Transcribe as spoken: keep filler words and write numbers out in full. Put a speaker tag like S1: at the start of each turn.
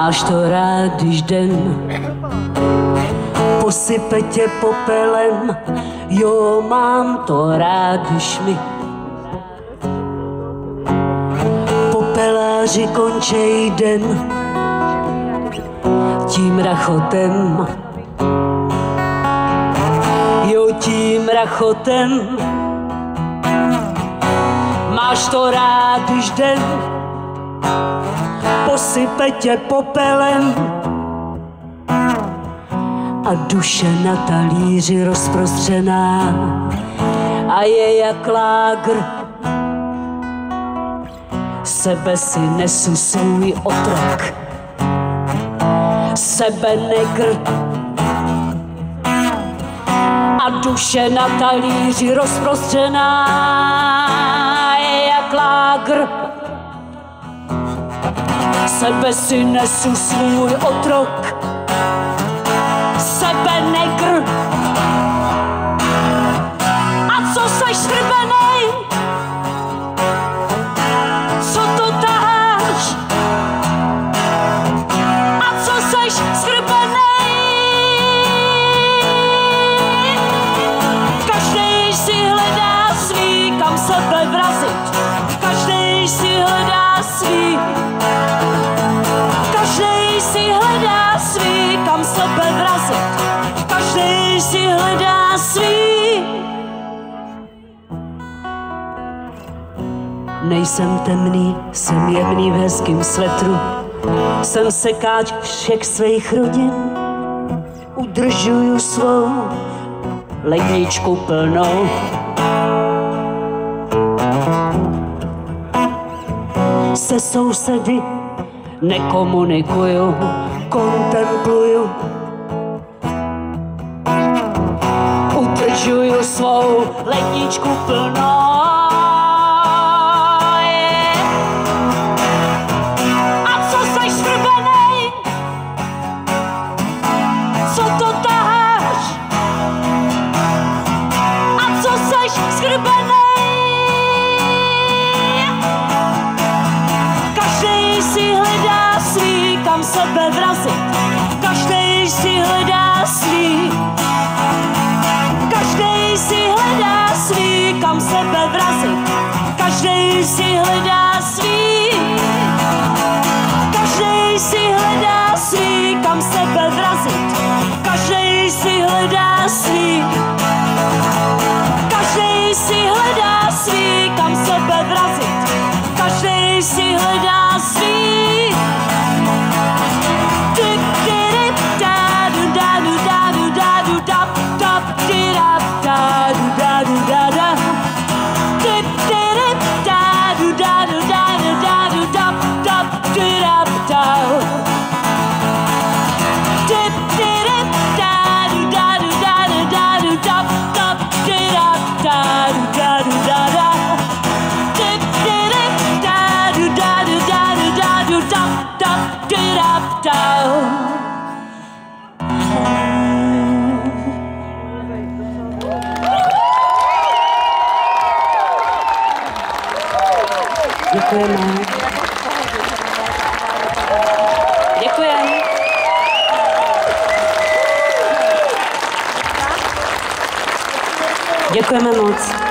S1: Máš to rád, když den posype tě popelem. Jo, mám to rád, když mi popeláři končej den tím rachotem. Jo, tím rachotem. Máš to rád, když den posype tě popelem a duše na talíři rozprostřená a je jak lágr. Sebe si nesu svůj otrok, sebe negr. A duše na talíři rozprostřená je jak lágr. Sebe si nesu svůj otrok, sebe negr. A co seš strbenej? Co to taháš? A co seš strbenej? Každej si hledá svý, kam sebe vrazit. Každej si hledá svý. Každej si hledá svý, kam sebe vrazit. Každej si hledá svý. Nejsem temný, jsem jemný v hezkým svetru. Jsem sekáč všech svých rodin. Udržuju svou ledničku plnou. Se sousedy nekomunikuju, kontempluju. Udržuju svou ledničku plnou. A co seš strbenej? Co to taháš? A co seš strbenej? Každej si hledá svý, kam sebe vrazit. Každej si hledá svý. Každej si hledá svý, kam sebe vrazit. Každej si hledá svý. Každej si hledá svý, kam sebe vrazit. Každej si hledá svý. Každej si hledá svý, kam sebe vrazit. Každej si hledá svý. Děkujeme. Děkujeme. Děkujeme moc.